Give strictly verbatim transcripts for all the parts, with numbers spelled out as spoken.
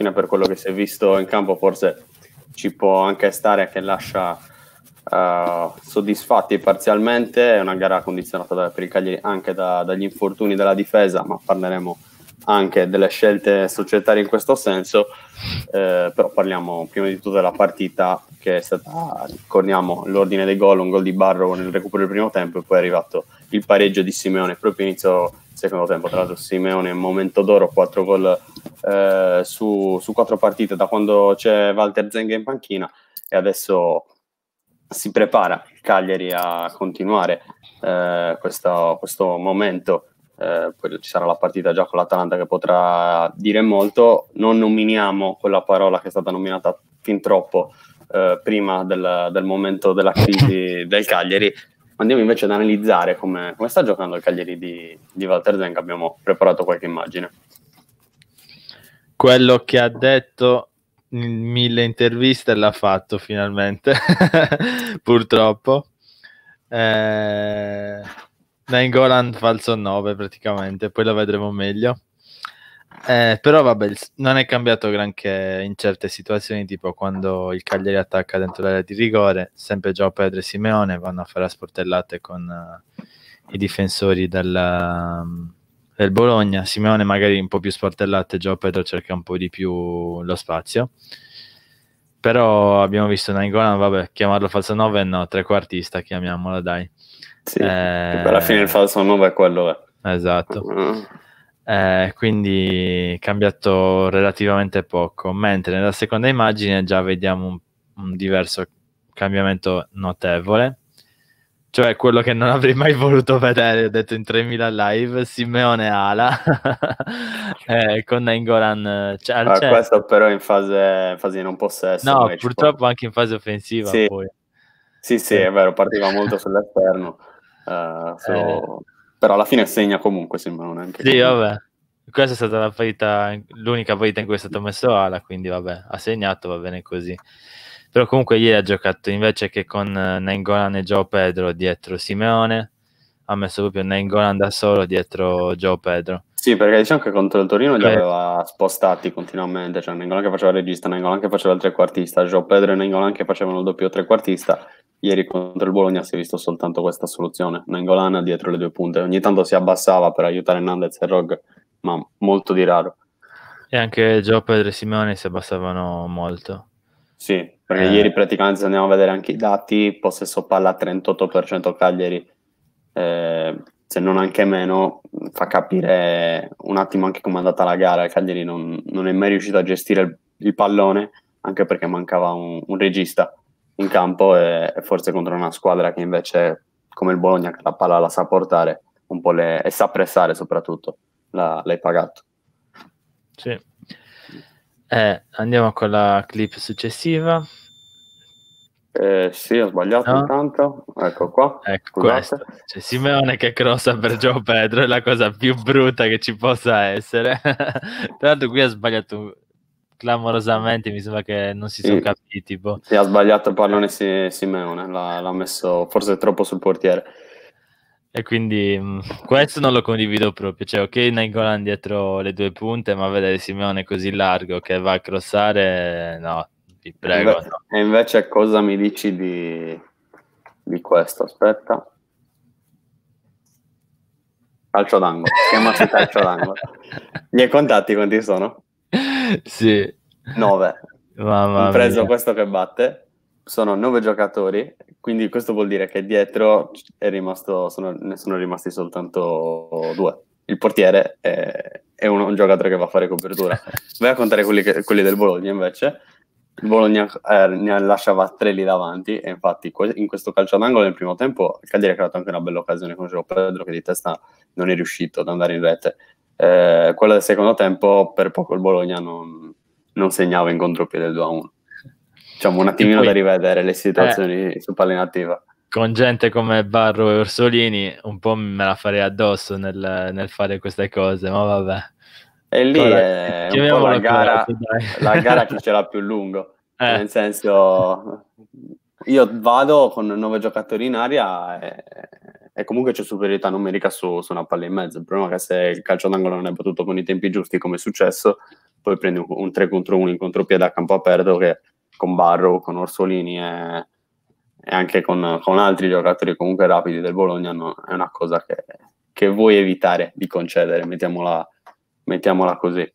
fine per quello che si è visto in campo forse ci può anche stare che lascia uh, soddisfatti parzialmente. È una gara condizionata da, per il Cagliari anche da, dagli infortuni della difesa, ma parleremo anche delle scelte societarie in questo senso. Eh, però parliamo prima di tutto della partita, che è stata, ricordiamo l'ordine dei gol, un gol di Barrow nel recupero del primo tempo e poi è arrivato il pareggio di Simeone proprio inizio secondo tempo. Tra l'altro Simeone momento d'oro, quattro gol eh, su, su quattro partite da quando c'è Walter Zenga in panchina, e adesso si prepara il Cagliari a continuare eh, questo, questo momento. Eh, poi ci sarà la partita già con l'Atalanta che potrà dire molto. Non nominiamo quella parola che è stata nominata fin troppo eh, prima del, del momento della crisi del Cagliari. Andiamo invece ad analizzare come, come sta giocando il Cagliari di, di Walter Zenga. Abbiamo preparato qualche immagine. Quello che ha detto in mille interviste l'ha fatto finalmente, purtroppo. Eh... Nainggolan falso nove praticamente, poi lo vedremo meglio. Eh, però vabbè, non è cambiato granché in certe situazioni, tipo quando il Cagliari attacca dentro l'area di rigore, sempre João Pedro e Simeone vanno a fare a sportellate con uh, i difensori del, uh, del Bologna. Simeone magari un po' più sportellate, João Pedro cerca un po' di più lo spazio. Però abbiamo visto Nainggolan, vabbè, chiamarlo falso nove no, trequartista chiamiamolo, dai. Sì, eh, alla fine il falso nove è quello. È. Esatto. Uh. Eh, quindi cambiato relativamente poco, mentre nella seconda immagine già vediamo un, un diverso cambiamento notevole, cioè quello che non avrei mai voluto vedere, ho detto in tremila live, Simeone ala eh, con Nainggolan cioè, al ah, questo però in fase, in fase di non possesso. no, purtroppo può... anche in fase offensiva sì. poi sì sì eh. è vero, partiva molto sull'esterno uh, su... eh. però alla fine segna comunque Simeone anche sì comunque. Vabbè, questa è stata la partita, l'unica partita in cui è stato messo ala, quindi vabbè, ha segnato, va bene così. Però comunque ieri ha giocato invece che con Nainggolan e João Pedro dietro Simeone, ha messo proprio Nainggolan da solo dietro João Pedro. Sì, perché diciamo che contro il Torino li aveva spostati continuamente, cioè Nainggolan che faceva il regista, Nainggolan che faceva il trequartista, João Pedro e Nainggolan che facevano il doppio trequartista. Ieri contro il Bologna si è visto soltanto questa soluzione, Nainggolan dietro le due punte, ogni tanto si abbassava per aiutare Nandez e Rog, ma molto di raro. E anche João Pedro e Simeone si abbassavano molto. Sì, perché eh. ieri praticamente se andiamo a vedere anche i dati, possesso palla trentotto per cento Cagliari, eh, se non anche meno, fa capire un attimo anche come è andata la gara. Il Cagliari non, non è mai riuscito a gestire il, il pallone, anche perché mancava un, un regista in campo, e, e forse contro una squadra che invece, come il Bologna, che la palla la sa portare un po' le, e sa pressare soprattutto, la, l'hai pagato. Sì. Eh, andiamo con la clip successiva. Eh, sì, ho sbagliato no? intanto. Ecco qua. Ecco questo. C'è Simeone che crossa per João Pedro, è la cosa più brutta che ci possa essere. Tra l'altro qui ha sbagliato clamorosamente, mi sembra che non si sono sì. capiti. Boh. Sì, ha sbagliato il pallone Simeone, l'ha, l'ha messo forse troppo sul portiere. E quindi mh, questo non lo condivido proprio, cioè ok Nainggolan dietro le due punte, ma vedere Simeone così largo che va a crossare, no, vi prego. E invece, no. E invece cosa mi dici di, di questo? Aspetta. Calcio d'angolo, chiamati calcio d'angolo. Gli hai contati quanti sono? Sì. Nove. Mamma Ho preso mia. questo che batte. Sono nove giocatori, quindi questo vuol dire che dietro è rimasto, sono, ne sono rimasti soltanto due. Il portiere è, è un, un giocatore che va a fare copertura. Vai a contare quelli, che, quelli del Bologna invece. Il Bologna eh, ne lasciava tre lì davanti, e infatti in questo calcio d'angolo nel primo tempo il Cagliari ha creato anche una bella occasione con João Pedro, che di testa non è riuscito ad andare in rete. Eh, quella del secondo tempo per poco il Bologna non, non segnava in contropiede due a uno. Diciamo un attimino poi, da rivedere le situazioni eh, su palla inattiva. Con gente come Barrow e Orsolini un po' me la farei addosso nel, nel fare queste cose, ma vabbè. E lì Ora, è un po' la gara, la gara chi ce l'ha più lungo, eh. Nel senso io vado con nove giocatori in aria e, e comunque c'è superiorità numerica su, su una palla in mezzo. Il problema è che se il calcio d'angolo non è battuto con i tempi giusti come è successo, poi prendi un, un tre contro uno in contropiede a campo aperto che con Barrow, con Orsolini e, e anche con, con altri giocatori comunque rapidi del Bologna no, è una cosa che, che vuoi evitare di concedere, mettiamola, mettiamola così.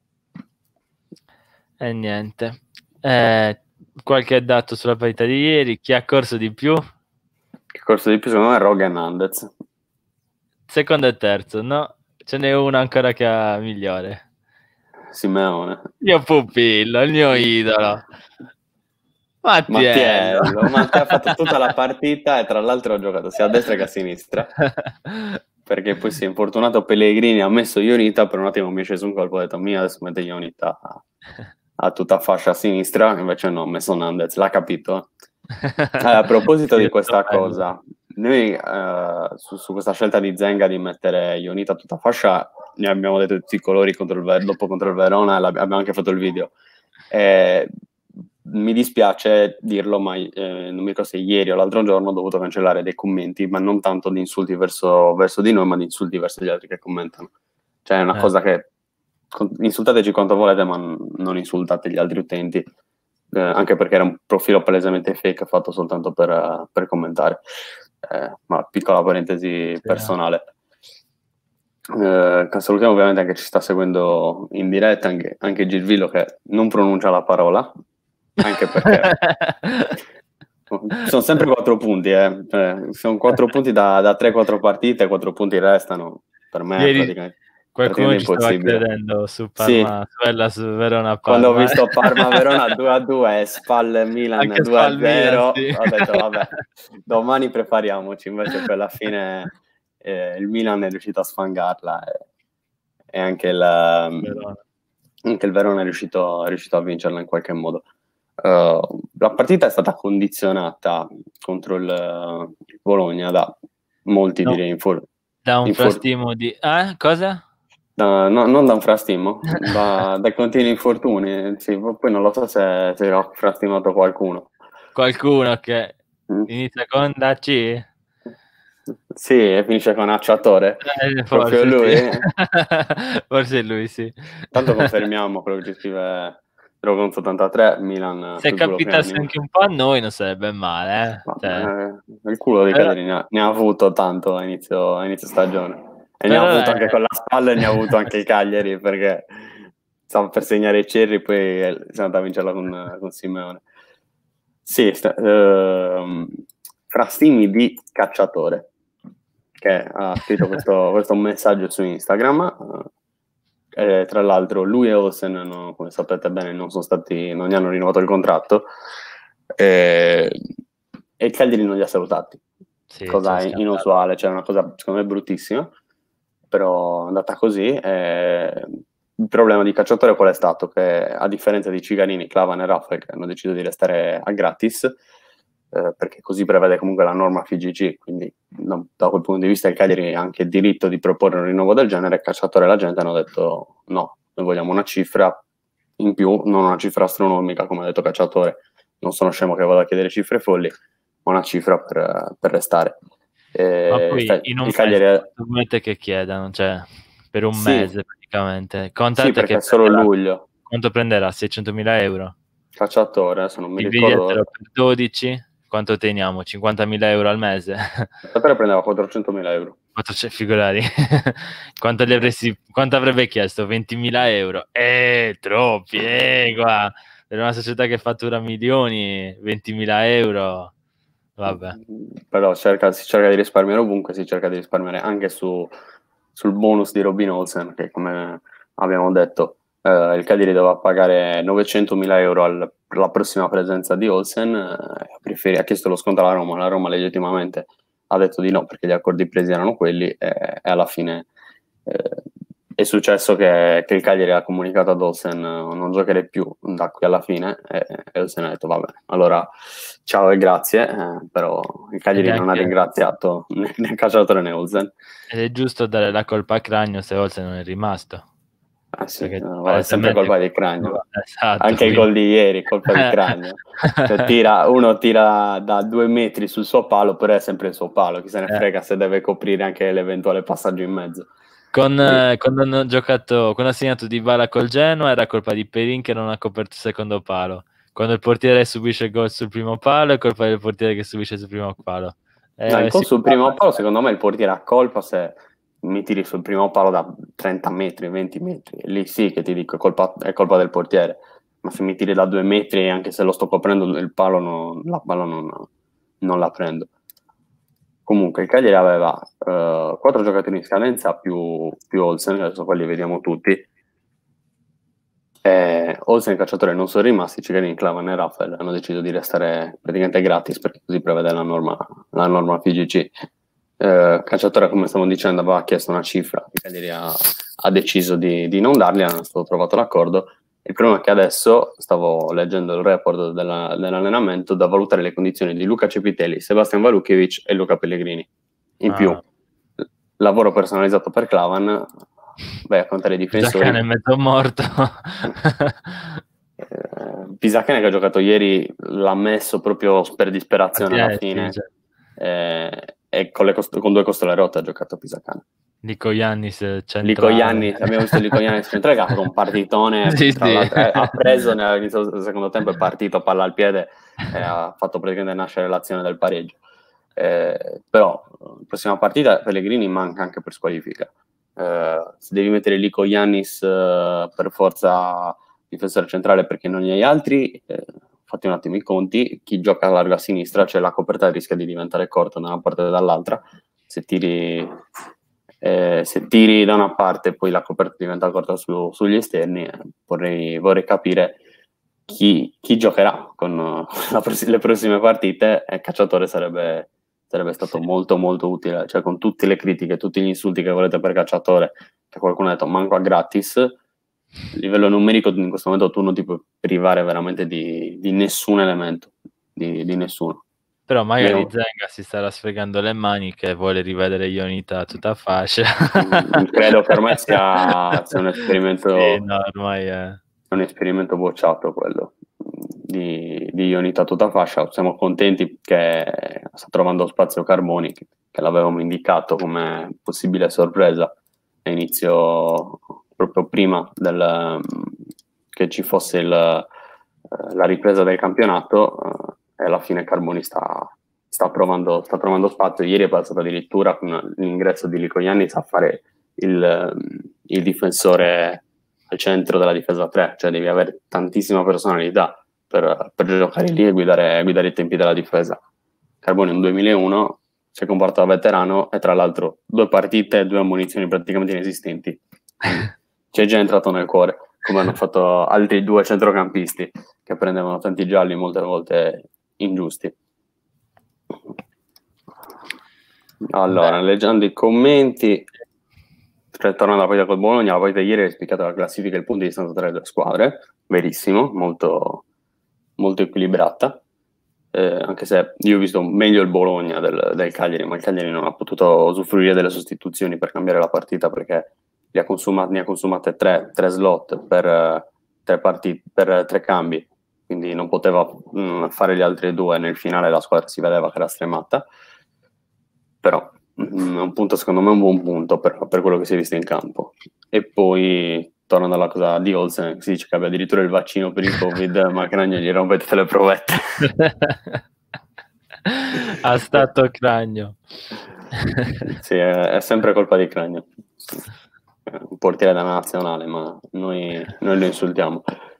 E niente. Eh, qualche dato sulla partita di ieri? Chi ha corso di più? Che corso di più secondo me è Roga Hernandez. Secondo e terzo, no? Ce n'è uno ancora che ha migliore. Simeone. Mio pupillo, il mio idolo. Mattiello. Mattiello, Mattiello ha fatto tutta la partita e tra l'altro ha giocato sia a destra che a sinistra. Perché poi si è infortunato Pellegrini, ha messo Ionita, per un attimo mi è sceso un colpo, ho detto mia adesso mette Ionita a, a tutta fascia a sinistra, invece no, ha messo Nandez, l'ha capito. Eh, a proposito di questa cosa, noi eh, su, su questa scelta di Zenga di mettere Ionita a tutta fascia, ne abbiamo detto tutti i colori contro il, dopo contro il Verona, e abbiamo anche fatto il video. Eh, mi dispiace dirlo, ma eh, non mi ricordo se ieri o l'altro giorno ho dovuto cancellare dei commenti, ma non tanto di insulti verso, verso di noi, ma di insulti verso gli altri che commentano. Cioè è una eh. cosa che insultateci quanto volete, ma non insultate gli altri utenti, eh, anche perché era un profilo palesemente fake fatto soltanto per, uh, per commentare. Eh, ma piccola parentesi sì, personale. Eh, salutiamo ovviamente anche chi ci sta seguendo in diretta, anche, anche Girvillo che non pronuncia la parola. Anche perché sono sempre quattro punti, eh. Cioè, sono quattro punti da, da tre quattro partite, quattro punti restano. Per me Ieri è praticamente, qualcuno praticamente ci stava impossibile. Credendo su Parma, sì. su, Ella, su Verona Parma. Quando ho visto Parma-Verona due a due e Spal Milan due a zero, sì. Ho detto vabbè, domani prepariamoci, invece poi alla fine eh, il Milan è riuscito a sfangarla e, e anche, il, anche il Verona è riuscito, è riuscito a vincerla in qualche modo. Uh, la partita è stata condizionata contro il, uh, il Bologna da molti no, direi infor- da un infor- frastimo di eh? cosa? Da, no, non da un frastimo da, dai continui infortuni, sì, poi non lo so se, se ho frastimato qualcuno qualcuno che mm. inizia con da C? Sì, e finisce con acciatore eh, proprio lui sì. Forse lui sì, tanto confermiamo quello che ci scrive Dragon ottantatré Milan. Se capitasse anche un po' a noi non sarebbe male, eh? Ma, cioè. eh, il culo di Però... Cagliari ne ha, ne ha avuto tanto a inizio, a inizio stagione e Però ne ha avuto è... anche con la spalla e ne ha avuto anche il Cagliari perché stava per segnare i Cerri poi siamo andati a vincerla con, con Simeone. Sì, st- uh, frastimi di cacciatore che ha scritto questo, questo messaggio su Instagram. Uh, Eh, tra l'altro lui e Olsen, no, come sapete bene, non sono stati, non gli hanno rinnovato il contratto eh, e il Cagliari non li ha salutati. Sì, cosa inusuale, cioè una cosa secondo me bruttissima, però è andata così. Eh, il problema di Cacciatore qual è stato? Che a differenza di Ciganini, Clavan e Raffaele che hanno deciso di restare a gratis, Eh, perché così prevede comunque la norma F G C, quindi no, da quel punto di vista il Cagliari ha anche il diritto di proporre un rinnovo del genere. Il Cacciatore e la gente hanno detto no, noi vogliamo una cifra in più, non una cifra astronomica come ha detto Cacciatore, non sono scemo che vado a chiedere cifre folli, ma una cifra per, per restare. E ma poi sta, in un il Cagliari mese è... che chiedano, cioè per un sì. mese praticamente. Contate sì, perché che è solo prenderà, luglio. Quanto prenderà? seicentomila euro? Cacciatore, adesso non mi Dividetelo ricordo. Per dodici, quanto teniamo? cinquantamila euro al mese? Cacciatore prendeva quattrocentomila euro. Figurati. Quanto, gli avresti, quanto avrebbe chiesto? ventimila euro? Eh, troppi, eh, qua. Per una società che fattura milioni, ventimila euro, vabbè. Però cerca, si cerca di risparmiare ovunque, si cerca di risparmiare anche su, sul bonus di Robin Olsen, che come abbiamo detto, eh, il Cagliari doveva pagare novecentomila euro al, per la prossima presenza di Olsen, eh, preferi, ha chiesto lo sconto alla Roma, la Roma legittimamente ha detto di no perché gli accordi presi erano quelli e, e alla fine eh, è successo che, che il Cagliari ha comunicato ad Olsen non giocherei più da qui alla fine e, e Olsen ha detto vabbè, allora ciao e grazie, eh, però il Cagliari non ha ringraziato né, né Cacciatore né Olsen. Ed è giusto dare la colpa a Cragno se Olsen non è rimasto. Ah sì, no, è sempre colpa di Cragno. Esatto, anche quindi... il gol di ieri, colpa di Cragno. Cioè, tira, uno tira da due metri sul suo palo, però è sempre il suo palo, chi se ne frega se deve coprire anche l'eventuale passaggio in mezzo. Con, eh, quando hanno giocato, quando ha segnato Dybala col Genoa era colpa di Perin che non ha coperto il secondo palo. Quando il portiere subisce il gol sul primo palo è colpa del portiere che subisce sul primo palo. Eh, no, il gol sul primo palo, secondo me il portiere ha colpa se mi tiri sul primo palo da trenta metri, venti metri. Lì sì che ti dico è colpa, è colpa del portiere. Ma se mi tiri da due metri, anche se lo sto coprendo il palo, non, la palla non, non la prendo. Comunque il Cagliari aveva uh, quattro giocatori in scadenza più, più Olsen, adesso quelli li vediamo tutti. Eh, Olsen e il calciatore non sono rimasti, Cigarini, Clavan e Rafael hanno deciso di restare praticamente gratis perché così prevede la norma, la norma F G C. Eh, calciatore, come stavo dicendo, aveva chiesto una cifra, il Cagliari ha, ha deciso di, di non darli, hanno stato trovato l'accordo. Il problema è che adesso stavo leggendo il report della, dell'allenamento da valutare le condizioni di Luca Cepitelli, Sebastian Valukiewicz e Luca Pellegrini. In ah. più, lavoro personalizzato per Clavan, beh, a contare i difensori. Pisacane è mezzo morto. eh, Pisacane che ha giocato ieri l'ha messo proprio per disperazione alla fine. Eh, e con, le cost- con due costole rotte ha giocato Pisacane. Lico Iannis centrale. Lico Iannis, abbiamo visto Lico Iannis centrale che ha fatto un partitone, sì, tra sì. l'altro, ha preso nell'inizio del secondo tempo, è partito palla al piede e ha fatto praticamente nascere l'azione del pareggio. Eh, però la prossima partita Pellegrini manca anche per squalifica. Eh, se devi mettere Lico Iannis eh, per forza difensore centrale perché non ne hai altri, eh, fatti un attimo i conti, chi gioca a largo a sinistra, cioè la coperta rischia di diventare corta da una parte e dall'altra. Se tiri Eh, se tiri da una parte e poi la coperta diventa corta su, sugli esterni, eh, vorrei, vorrei capire chi, chi giocherà con uh, la pros- le prossime partite. E il Cacciatore sarebbe, sarebbe stato sì. molto molto utile, cioè con tutte le critiche, tutti gli insulti che volete per Cacciatore, che qualcuno ha detto manco a gratis, a livello numerico in questo momento tu non ti puoi privare veramente di, di nessun elemento, di, di nessuno. Però magari Io... Zenga si starà sfregando le mani che vuole rivedere Ionita tutta fascia. Credo che ormai sia, sia un esperimento sì, no, ormai è... è un esperimento bocciato quello di, di Ionita tutta fascia. Siamo contenti che sta trovando spazio Carboni, che, che l'avevamo indicato come possibile sorpresa a inizio, proprio prima del, che ci fosse il, la ripresa del campionato. E alla fine Carboni sta, sta, trovando, sta trovando spazio. Ieri è passato addirittura con l'ingresso di Lico Iannis a fare il, il difensore al centro della difesa tre, cioè devi avere tantissima personalità per, per giocare lì e guidare, guidare i tempi della difesa. Carboni nel duemilauno si è comportato da veterano e tra l'altro due partite e due ammonizioni praticamente inesistenti. Ci è già entrato nel cuore, come hanno fatto altri due centrocampisti che prendevano tanti gialli molte volte ingiusti. Allora, Beh. leggendo i commenti, cioè, tornando alla partita col Bologna, la partita ieri è spiccata la classifica e il punto di distanza tra le due squadre, verissimo, molto, molto equilibrata, eh, anche se io ho visto meglio il Bologna del, del Cagliari, ma il Cagliari non ha potuto usufruire delle sostituzioni per cambiare la partita perché li ha consumati, ne ha consumate tre, tre slot per tre, partite, per tre cambi, quindi non poteva mh, fare gli altri due. Nel finale la squadra si vedeva che era stremata, però mh, un punto secondo me è un buon punto per, per quello che si è visto in campo. E poi tornando alla cosa di Olsen, si dice che abbia addirittura il vaccino per il Covid, ma Cragno gli rompe tutte le provette. Ha stato Cragno. Sì, è, è sempre colpa di Cragno, un portiere della nazionale, ma noi, noi lo insultiamo.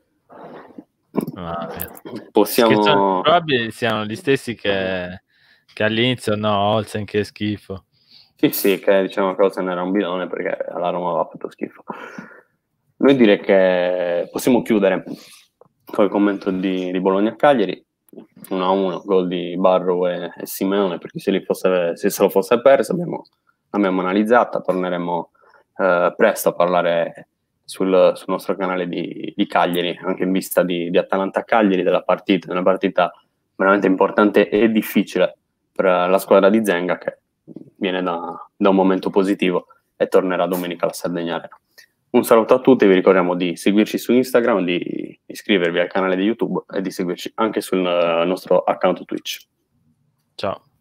Ah, possiamo sono, probabile siano gli stessi che, che all'inizio no, Olsen che schifo. Sì, sì, che diciamo che Olsen era un bidone perché alla Roma aveva fatto schifo. Noi direi che possiamo chiudere con il commento di, di Bologna-Cagliari, uno a uno, gol di Barrow e, e Simeone, perché se, li fosse, se se lo fosse perso abbiamo, abbiamo analizzata, torneremo eh, presto a parlare sul, sul nostro canale di, di Cagliari, anche in vista di, di Atalanta-Cagliari, della partita, una partita veramente importante e difficile per la squadra di Zenga, che viene da, da un momento positivo e tornerà domenica alla Sardegna Arena. Un saluto a tutti, vi ricordiamo di seguirci su Instagram, di iscrivervi al canale di YouTube e di seguirci anche sul nostro account Twitch. Ciao.